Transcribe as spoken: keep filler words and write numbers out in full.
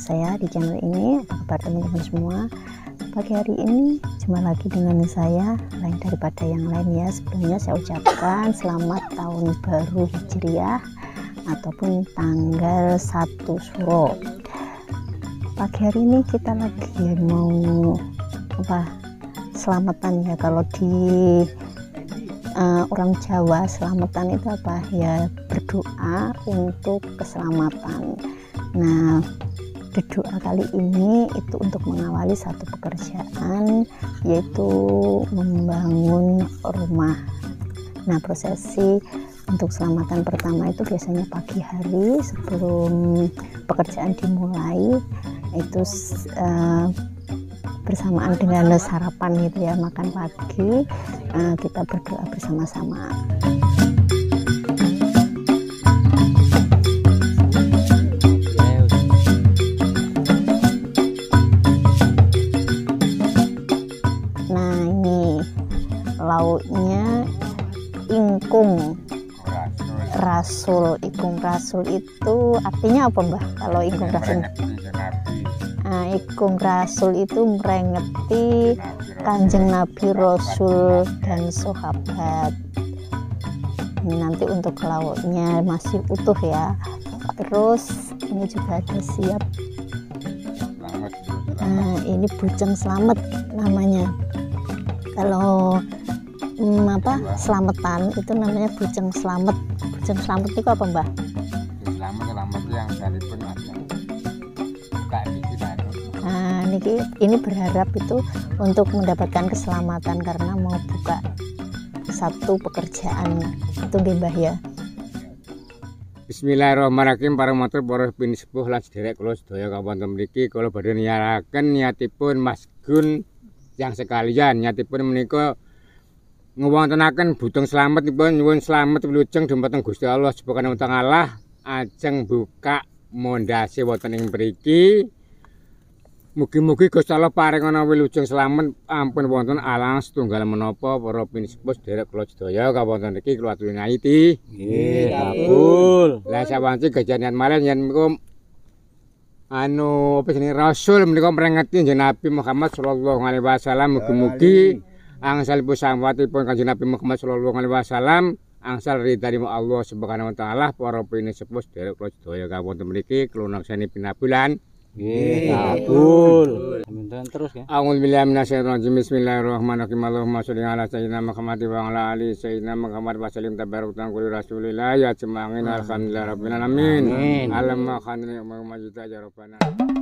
saya di channel ini. Apa kabar teman-teman semua? Pagi hari ini cuma lagi dengan saya, lain daripada yang lain ya. Sebelumnya saya ucapkan selamat tahun baru Hijriah ataupun tanggal satu Suro. Pagi hari ini kita lagi mau apa? Selamatan ya. Kalau di uh, orang Jawa, selamatan itu apa ya? Berdoa untuk keselamatan. Nah, doa kali ini itu untuk mengawali satu pekerjaan, yaitu membangun rumah. Nah, prosesi untuk selamatan pertama itu biasanya pagi hari sebelum pekerjaan dimulai, itu uh, bersamaan dengan sarapan gitu ya, makan pagi, uh, kita berdoa bersama-sama. Nah, ini lauknya ingkung rasul. Ingkung rasul itu artinya apa, Mbah? Kalau ingkung rasul, nah, ingkung rasul itu merengeti Kanjeng Nabi, Rasul dan sahabat. Ini nanti untuk lauknya masih utuh ya. Terus ini juga ada siap. Nah, ini bujeng slamet namanya. Kalau hmm, apa selamatan itu namanya bujeng slamet. Bujeng slamet itu apa, Mbah? Slamet slamet yang dari pun ada. Buka dikit ada. Nah, niki ini berharap itu untuk mendapatkan keselamatan karena mau buka satu pekerjaan itu nggih, Mbah ya. Bismillahirrahmanirrahim. Para matur para pin sepuh lan sederek kula sedaya kawonten mriki kula badhe niyaraken niatipun Mas Gun yang sekalian, niatipun menika ngewontenaken bujeng slametipun nyuwun slamet wilujeng dumateng Gusti Allah Subhanahu wa taala ajeng buka mondase wonten ing mriki. Mugi-mugi Gusti Allah paringana wilujeng slamet ampun wonten alang setunggal menapa para pinisepuh sederek kula sedaya kawonten niki kula aturi ngaiti. Nggih, kabul. Lah sawanci gajahan malih yen menika anu apa jenenge Rasul menika merengeti Kanjeng Nabi Muhammad sallallahu alaihi wasallam. Mugi-mugi angsalipun samwatipun Kanjeng Nabi Muhammad sallallahu alaihi wasallam angsal ridhanipun Allah Subhanahu wa taala para pinisepuh sederek kula sedaya kawonten mriki kula naksani pinabulan. Nggih, kabul. Amin terus ya. A'udzu billahi minasyaitonir rajim. Bismillahirrahmanirrahim. Allahumma sholli ala sayyidina Muhammad wa ala ali sayyidina Muhammad wa sallim tabarak tangkul rasulillah ya jemangin alhamdulillah rabbil alamin. Alamma khanni ma majid ya rabbana.